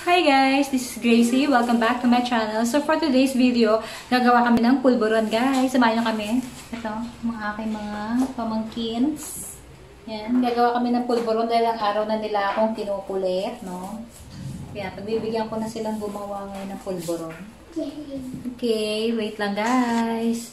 Hi guys, this is Gracie. Welcome back to my channel. So for today's video, gagawa kami ng pulburon guys. Samahan nyo kami. Ito, mga aking mga pamangkins. Yan, gagawa kami ng pulburon dahil ang araw na nila akong kinukulit, no? Kaya pagbibigyan ko na silang gumawa ngayon ng pulburon. Okay, wait lang guys.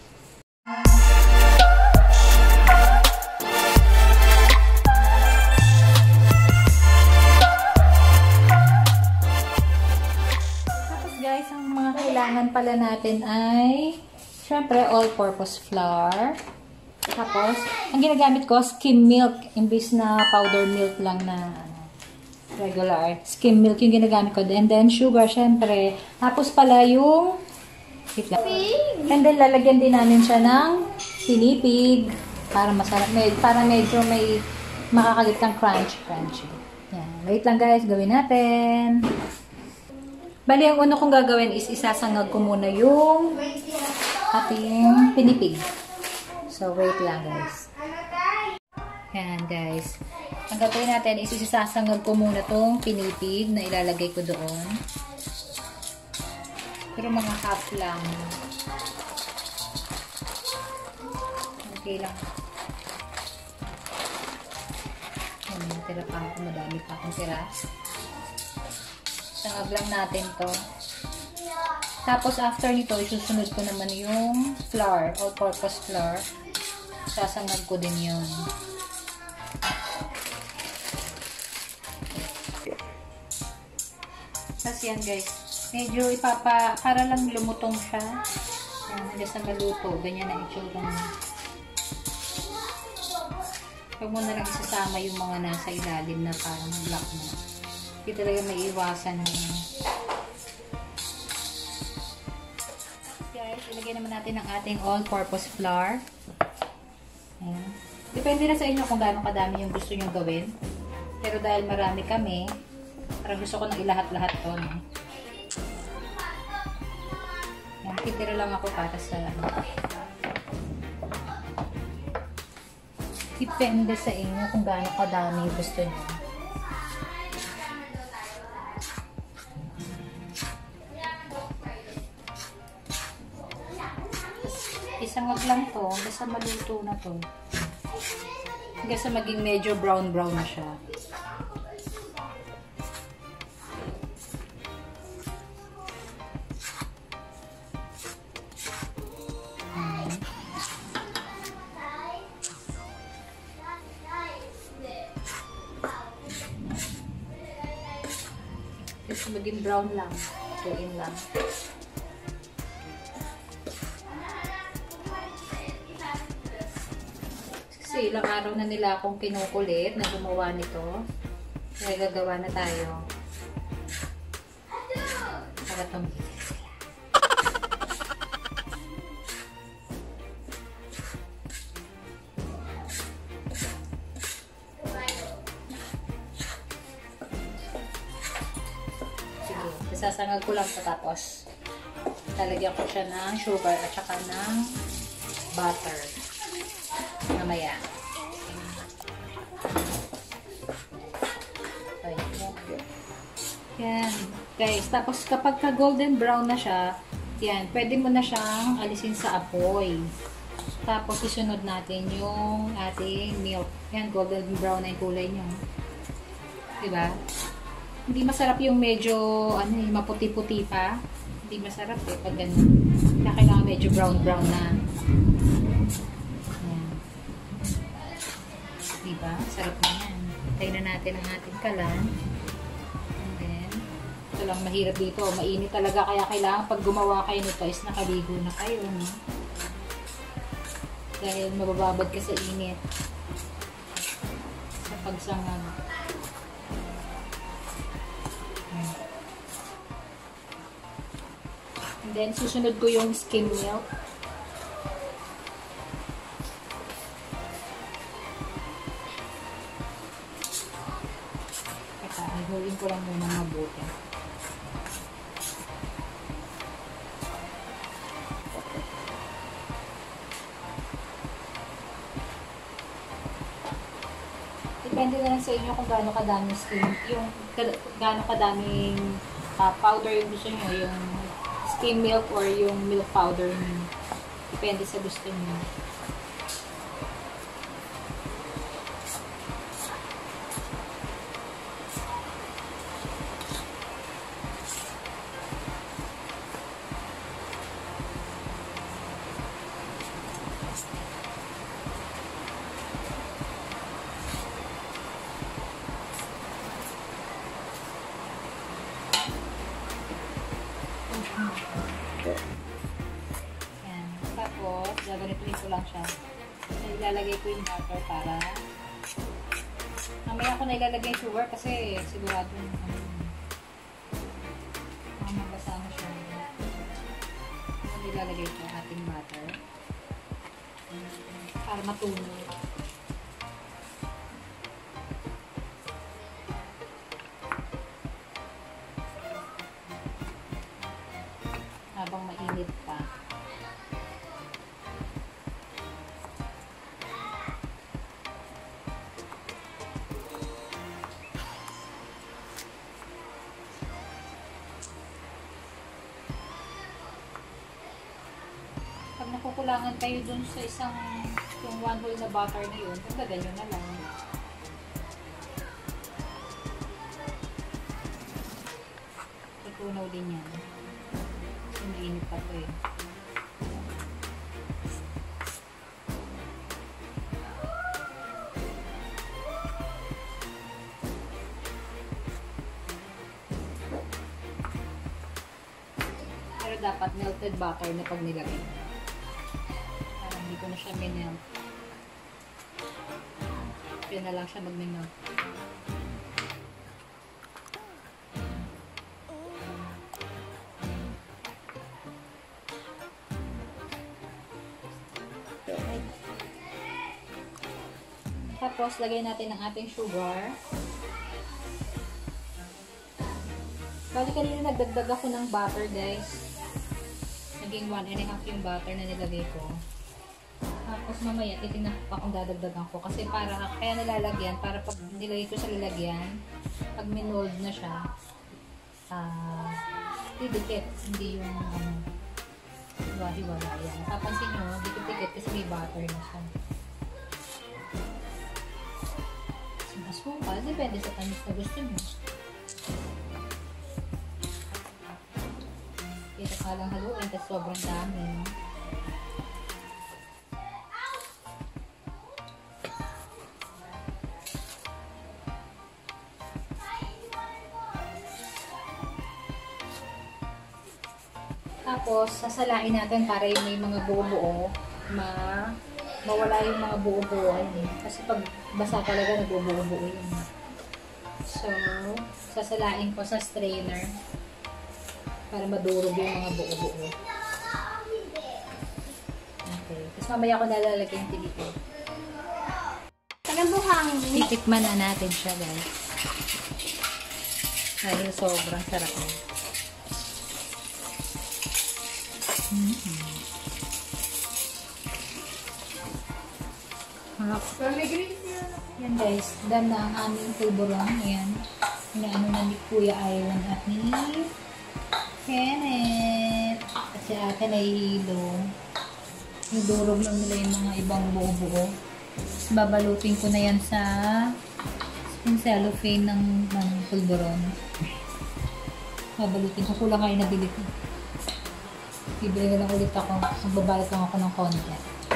Kailangan pala natin ay syempre all-purpose flour. Tapos, ang ginagamit ko skim milk imbis na powder milk lang na regular. Skim milk yung ginagamit ko. And then sugar syempre. Tapos pala yung and then lalagyan din namin siya ng pinipig para masarap. Para medyo may makakalit kang crunchy. Yan. Wait lang guys, gawin natin. Bali, ang una kong gagawin is isasangag ko muna yung ating pinipig. So, wait lang guys. Yan guys. Ang gagawin natin is isasangag ko muna tong pinipig na ilalagay ko doon. Pero mga half lang. Okay lang. Yan, tira pa ako. Madami pa akong tira. Sangag lang natin to. Tapos, after nito, isusunod ko naman yung flour, all-purpose flour. Sasangag ko din yun. Tapos yan, guys. Medyo para lang lumutong siya. Yan, hanggang sa maluto. Ganyan ang itsura niya. Huwag mo na lang isasama yung mga nasa ilalim na parang black na. Hindi talaga may iwasan yun. Guys, ilagay naman natin ang ating all-purpose flour. Ayan. Depende na sa inyo kung gaano kadami yung gusto nyo gawin. Pero dahil marami kami, parang gusto ko nang ilahat-lahat to. No? Ayan, kitira lang ako para sa depende sa inyo kung gaano kadami yung gusto nyo. Isangag lang to, hanggang sa maluto na to. Hanggang sa maging medyo brown-brown na siya. Hanggang sa maging brown lang. Tuin lang. Kasi ilang araw na nila akong kinukulit na gumawa nito. Kaya gagawa na tayo. Para tumigil sila. Sige, sasangag ko lang tapos lalagyan ko siya ng sugar at saka ng butter. Mamaya. Yan. Guys, tapos kapag ka golden brown na siya, yan, pwede mo na siyang alisin sa apoy. Tapos isunod natin yung ating milk. Yan, golden brown na yung kulay niyo. Diba? Hindi masarap yung medyo, maputi-puti pa. Hindi masarap eh, pag ganun. Kaya kailangan medyo brown-brown na. Diba? Sarap na yan. Tayo na natin ang ating kalan. And then, ito lang mahirap dito. Mainit talaga. Kaya kailangan pag gumawa kayo nito is nakaligo na kayo. No? Dahil mabababad ka sa init. Sa pagsangag. And then, susunod ko yung skim milk. Hulin ko lang muna mabuti. Depende depende na lang sa inyo kung gaano kadaming gaano kadaming powder yung gusto nyo, yung skim milk or yung milk powder nyo. Depende sa gusto nyo. Yan. Tapos, gaganituin ko lang siya. Ilalagay ko yung butter para mamaya ko na ilalagay yung sugar kasi sigurado mabasa mo siya. Ilalagay ko yung ating butter para matunaw. Habang mainit pa. Pag nakukulangan kayo dun sa yung 1 whole na butter na yun, pagdagan nyo na lang. Tutunaw din yan. Mainit pa ito eh. Pero dapat melted butter na pag nilagay. Parang hindi ko na siya minelt. Kaya na lang siya mag-melt. Tapos, lagay natin ang ating sugar. Bali kanina nagdagdag ako ng butter, guys. Naging 1.5 yung butter na nilagay ko. Tapos, mamaya, titignan ko kung dadagdagan ko. Kasi kaya nilalagyan, para pag nilagay ko sa lalagyan, pag minold na siya, didikit. Hindi yung, hiwa-hiwala. Yan. Papansin nyo, dikit-dikit kasi may butter na siya. Asukal, depende sa tamis na gusto nyo. Ito ka lang haluin, kasi sobrang dami. No? Tapos, sasalain natin para yung may mga buo-buo, mawala yung mga buo-buo. Kasi pag basa talaga, nagbubuo-buo yun. So, sasalain ko sa strainer para madurog yung mga buo-buo. Okay. Tapos mamaya ko nalalagay yung tilikod. Titikman na natin siya, guys. Dahil sobrang sarap na. Yan guys, done na ang aming pulburon. Ayan. Inaano na ni Kuya Iron at ni Kenneth. At si ate nahihilo. Idurog lang nila yung mga ibang buo-buo. Babalutin ko na yan sa cellophane ng pulburon. Babalutin ko. Kulang kayo nabili ko. Bibili na lang ulit ako. Magbabalat lang ako ng konti.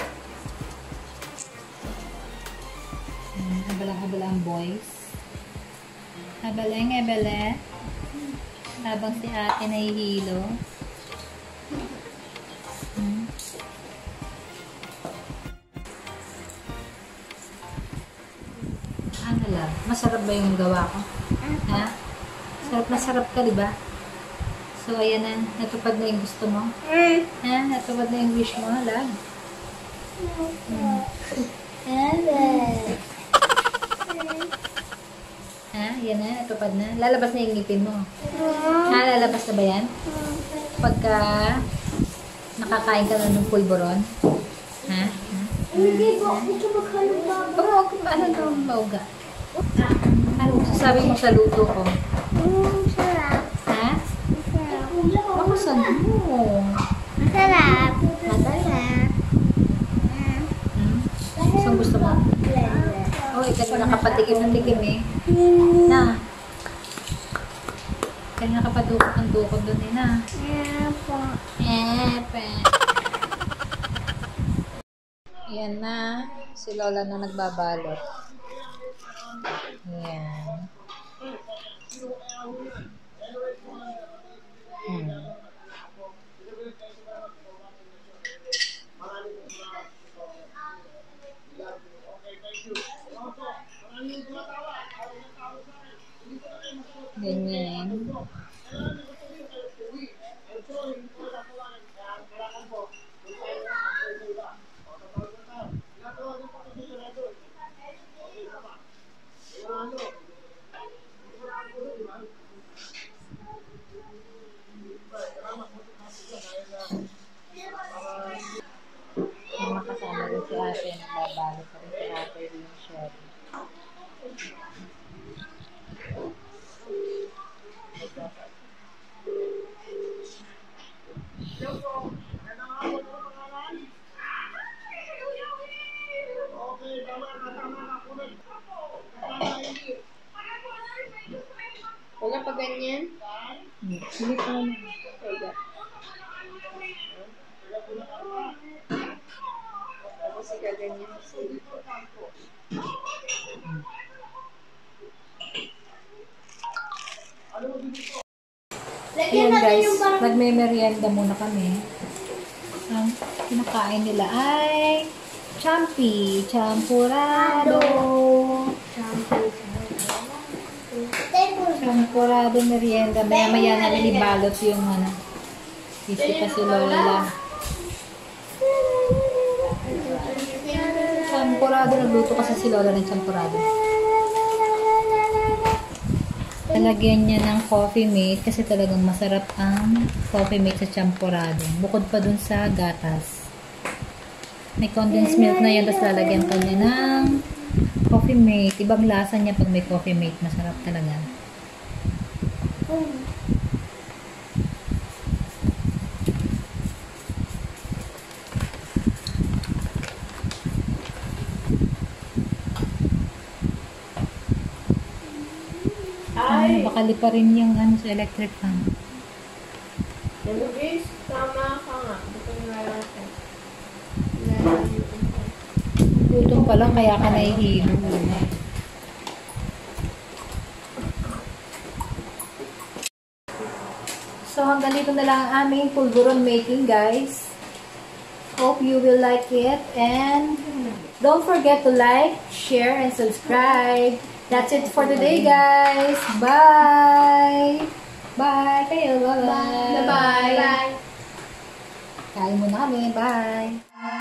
Habalang-habalang boys. Habalang-habala. Habang si ate nahihilo. Ano lang? Masarap ba yung gawa ko? Ha? Sarap na sarap ka, diba? So, ayan na. Natupad na yung gusto mo? Ha? Natupad na yung wish mo, lag? Ha? Yan na, natupad na. Lalabas na yung ngipin mo. Ha? Lalabas na ba yan? Pagka nakakain ka na ng pulburon? Ha? Hindi po. Ito maghalong Ano daw mauga? Ano sasabi mo sa luto ko? Sarap. Ha? Masarap. Ako sa mo. Masarap. Masarap. Saan gusto mo? Oh, kasi nakapatikim ng tikim eh. Na. Kaya nakapadukot ang dukot doon eh na. Yan na. Si Lola na nagbabalot. Yan. Ganyan. Makasama rin si ate. Nagbabalo pa rin si ate rin siya. Wala pa ganyan? Hindi pa naman. Tapos ikaganyan. Ayan guys, nagme-merienda muna kami. Ang kinakain nila ay champi, champurado. Champurado merienda. Maya-maya namin ibalot yung ano. Busy pa si Lola. Champurado, nagluto kasi si Lola ng champurado. Lalagyan niya ng coffee mate kasi talagang masarap ang coffee mate sa champurado. Bukod pa dun sa gatas. May condensed milk na yan, tapos lalagyan pa niya ng coffee mate. Ibang lasa niya pag may coffee mate. Masarap talaga. Bakali pa rin yung ano sa electric fan. Luis, tama ka nga. Ito nga natin. Gutom pa lang kaya ka nahihilo. So hanggang dito na lang ang aming pulburon making guys. Hope you will like it and don't forget to like, share, and subscribe. That's it for today, guys. Bye! Bye kayo. Bye-bye. Bye-bye. Kain muna kami. Bye!